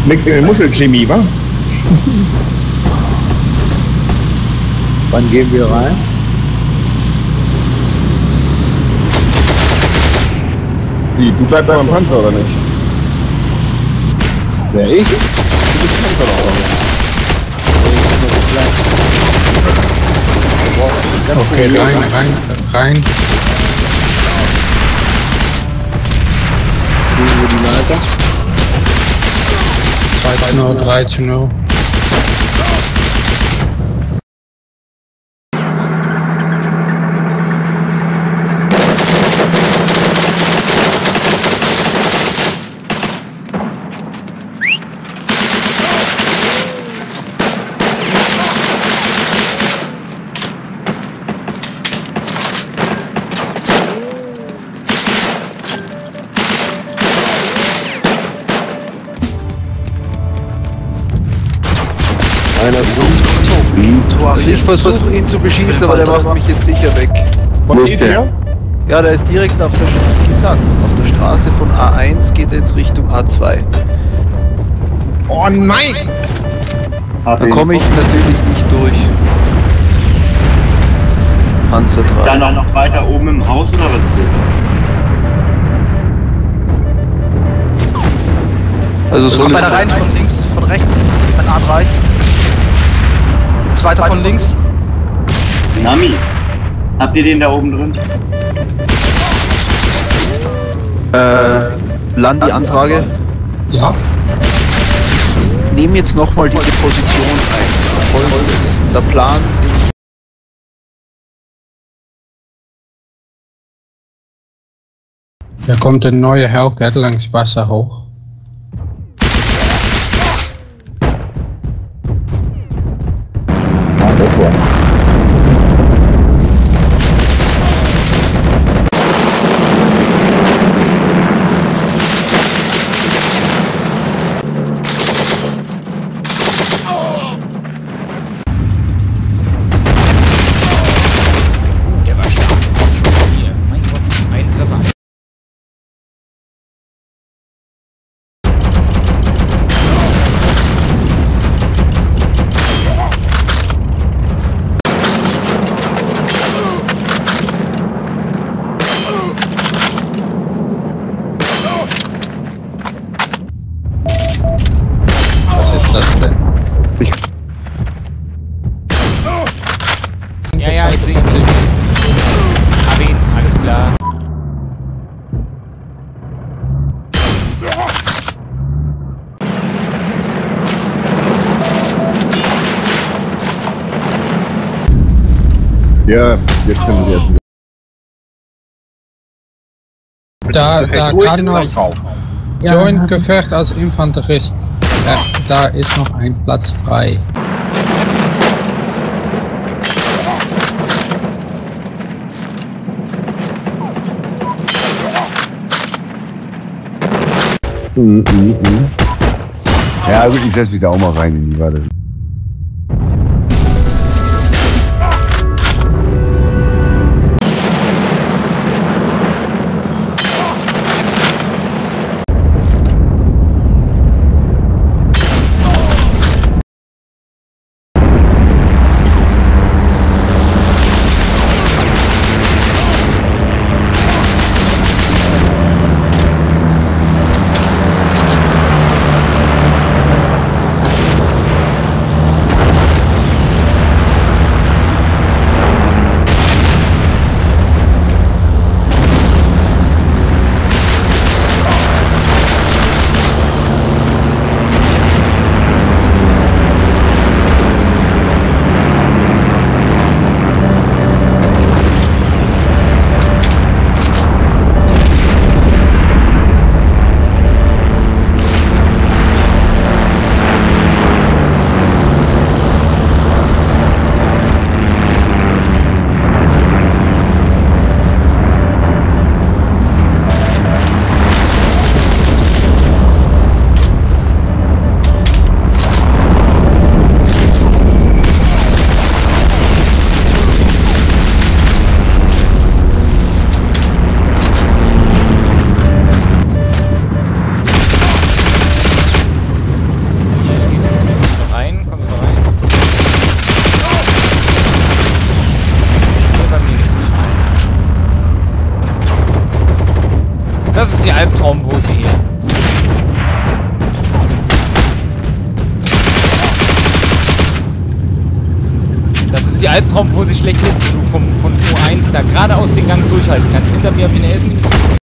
Nix in der Muschelchemie, wa? Wann gehen wir rein? Wie, du bleibst beim Panzer oder nicht? Wer ich? Du bist Panzer oder? Okay, rein. Kriegen wir die Leiter? 2-0, 3-0. Ich versuche ihn zu beschießen, aber der macht mich jetzt sicher weg. Wo ist der? Ja, der ist direkt auf der Straße, wie gesagt, auf der Straße von A1 geht er jetzt Richtung A2. Oh nein! Da komme ich natürlich nicht durch. Panzer 3. Ist da noch was weiter oben im Haus oder was ist das? Also so Kommt einer rein von links, von rechts, ein A3. Zweiter von links. Tsunami. Habt ihr den da oben drin? Landi-Anfrage. Ja. Nehmen jetzt nochmal diese Position ein. Folgendes. Der Plan. Da kommt ein neuer Hellcat langs Wasser hoch. Was ist das denn? Ja, ich sehe ihn. Hab ihn, alles klar. Ja, jetzt können wir jetzt. Da kann noch Joint Gefecht als Infanterist. Da ist noch ein Platz frei. Ja gut, ich setze mich da auch mal rein in die Warte. die Albtraumpose hier. Das ist die Albtraumpose schlechthin, die du von U1 da geradeaus den Gang durchhalten kannst. Hinter mir habe ich eine S-Munition.